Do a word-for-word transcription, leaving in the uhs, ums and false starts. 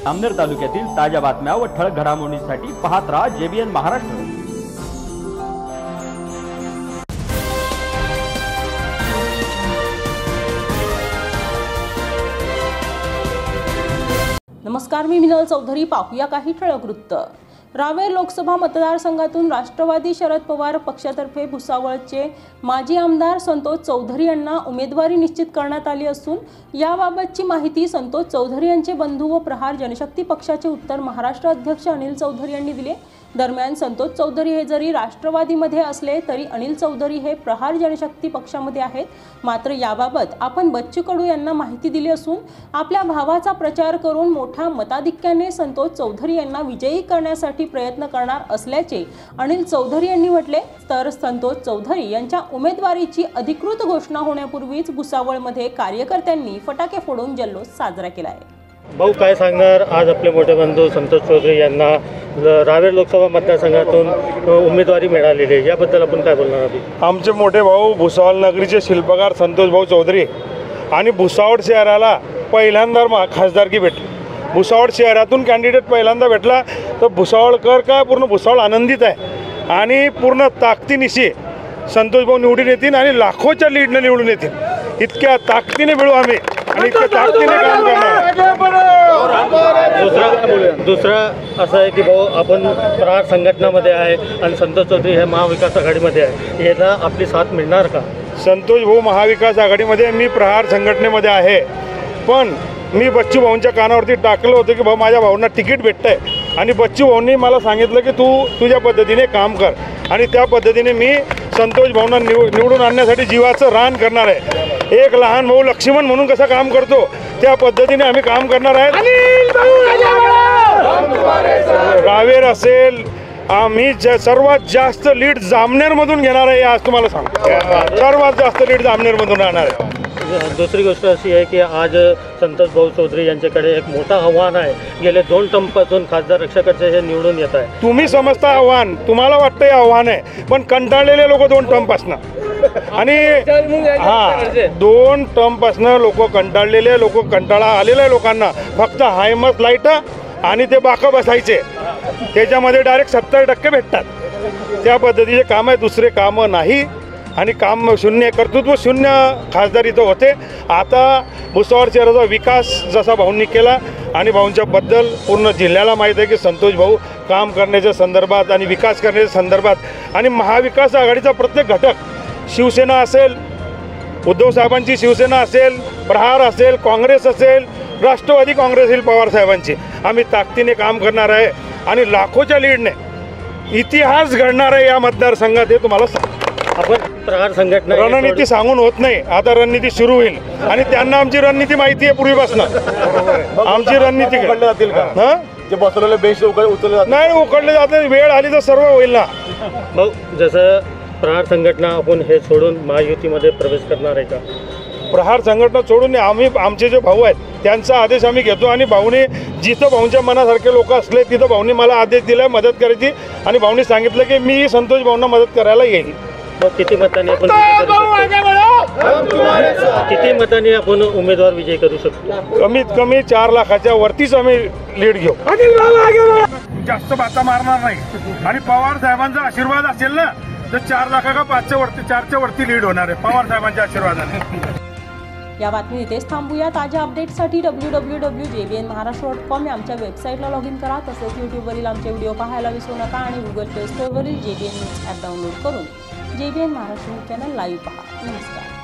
जामनेर तालुक्यातील ताज्या बातम्या व ठळक घडामोडींसाठी पाहत राहा जेबीएन महाराष्ट्र। नमस्कार, मी मिनल चौधरी। पाहूया काही ठळक वृत्त। रावेर लोकसभा मतदारसंघातून राष्ट्रवादी शरद पवार पक्षातर्फे भुसावळचे माजी आमदार संतोष चौधरी यांना उमेदवारी निश्चित करण्यात आली असून याबाबतची माहिती संतोष चौधरी यांचे बंधू व प्रहार जनशक्ती पक्षाचे उत्तर महाराष्ट्र अध्यक्ष अनिल चौधरी यांनी दिले। दरम्यान संतोष चौधरी हे जरी राष्ट्रवादीमध्ये असले तरी अनिल चौधरी हे प्रहार जनशक्ती पक्षामध्ये आहेत। मात्र याबाबत आपण बच्चू कडू यांना माहिती दिली असून आपल्या भावाचा प्रचार करून मोठ्या मताधिक्याने संतोष चौधरी यांना विजयी करण्यासाठी प्रयत्न करणार असल्याचे अनिल चौधरी यांनी म्हटले। तर संतोष चौधरी यांच्या उमेदवारीची अधिकृत घोषणा होण्यापूर्वीच भुसावळमध्ये कार्यकर्त्यांनी फटाके फोडून जल्लोष साजरा केला आहे। भाऊ, काय सांगणार, आज आपले मोठे बंधू संतोष चौधरी यांना रावेर लोकसभा मतदारसंघातून उमेदवारी मिळालेली आहे, याबद्दल आपण काय बोलणार आहोत? आमचे मोठे भाऊ भुसावळ नगरीचे शिल्पकार संतोष भाऊ चौधरी आणि भुसावळ शहराला पहिल्यांदा खासदारकी भेटली। भुसावळ शहरातून कॅन्डिडेट पहिल्यांदा भेटला तर भुसावळकर काय पूर्ण भुसावळ आनंदित आहे आणि पूर्ण ताकदीनिशी संतोष भाऊ निवडून येतील आणि लाखोच्या लीडने निवडून येतील। इतक्या ताकदीने मिळू आम्ही आणि इतक्या ताकदीने काम करणार। दुसरा दुसरा असं आहे की भाऊ, आपण प्रहार संघटनामध्ये आहे आणि संतोष चौधरी हे महाविकास आघाडीमध्ये आहे, याला आपली साथ मिळणार का? संतोष भाऊ महाविकास आघाडीमध्ये, मी प्रहार संघटनेमध्ये आहे, पण मी बच्चू भाऊंच्या कानावरती टाकलं होतं की भाऊ माझ्या भाऊंना तिकीट भेटतंय आणि बच्चू भाऊंनी मला सांगितलं की तू तुझ्या पद्धतीने काम कर आणि त्या पद्धतीने मी संतोष भाऊंना निव निवडून आणण्यासाठी जीवाचं रान करणार आहे। एक लहान भाऊ लक्ष्मण म्हणून कसं काम करतो त्या पद्धतीने आम्ही काम करणार आहे। रावेर असेल, आम्ही सर्वात जास्त लीड जामनेरमधून घेणार आहे, आज तुम्हाला सांगतो सर्वात जास्त लीड जामनेरमधून राहणार आहे। दुसरी गोष्ट अशी आहे की आज संतोष भाऊ चौधरी यांच्याकडे एक मोठं आव्हान आहे। गेले दोन टर्मपासून खासदार रक्षाकडचे हे निवडून येत आहे। तुम्ही समजता आव्हान, तुम्हाला वाटतं हे आव्हान आहे, पण कंटाळलेले लोक दोन टर्मपासनं आणि हां दोन टर्मपासनं लोक कंटाळलेले लोक कंटाळा आलेल्या लोकांना फक्त हायमस लाईट आणि ते बाका बसायचे, त्याच्यामध्ये डायरेक्ट सत्तर टक्के भेटतात। त्या पद्धतीचे काम आहे, दुसरे कामं नाही आणि काम शून्य, कर्तृत्व शून्य खासदार इथं होते। आता भुसावळ शहराचा विकास जसा भाऊंनी केला आणि भाऊंच्याबद्दल पूर्ण जिल्ह्याला माहीत आहे की संतोष भाऊ काम करण्याच्या संदर्भात आणि विकास करण्याच्या संदर्भात आणि महाविकास आघाडीचा प्रत्येक घटक, शिवसेना असेल, उद्धव साहेबांची शिवसेना असेल, प्रहार असेल, काँग्रेस असेल, राष्ट्रवादी काँग्रेस असेल, पवार साहेबांची, आम्ही ताकदीने काम करणार आहे आणि लाखोच्या लीडने इतिहास घडणार आहे या मतदारसंघात, हे तुम्हाला सांग। आपण प्रहार संघटना रणनीती सांगून होत नाही, आता रणनीती सुरू होईल आणि त्यांना आमची रणनीती माहिती आहे पूर्वीपासून। आमची रणनीती उकडले जातील का? जे बसवलेले बेंच उचलले नाही, उकडले जाते, वेळ आली तर सर्व होईल ना भाऊ। जसं प्रहार संघटना आपण हे सोडून महायुतीमध्ये प्रवेश करणार आहे का? प्रहार संघटना सोडून आम्ही, आमचे जे भाऊ आहेत त्यांचा आदेश आम्ही घेतो आणि भाऊने जिथं भाऊंच्या मनासारखे लोक असले तिथं भाऊने मला आदेश दिला मदत करायची आणि भाऊने सांगितलं की मी संतोष भाऊंना मदत करायला येईल। किती मतांनी आपण किती मतांनी आपण उमेदवार विजय करू शकतो? कमीत कमी चार लाखाच्या वरतीच आम्ही लीड घेऊ। जास्त बाता मारणार नाही आणि पवार साहेबांचा आशीर्वाद असेल ना तर चार लाखा का पाचच्या वरती चारच्या वरती लीड होणार आहे पवार साहेबांच्या आशीर्वादाने। या बातमी इथेच थांबूया। ताज्या अपडेटसाठी W W W J B N Maharashtra dot com या आमच्या वेबसाईटला लॉग इन करा। तसेच यूट्यूबवरील आमचे व्हिडिओ पाहायला विसरू नका आणि गुगल प्ले स्टोअरवरील J B N news app download करून J B N Maharashtra news channel live पहा। नमस्कार।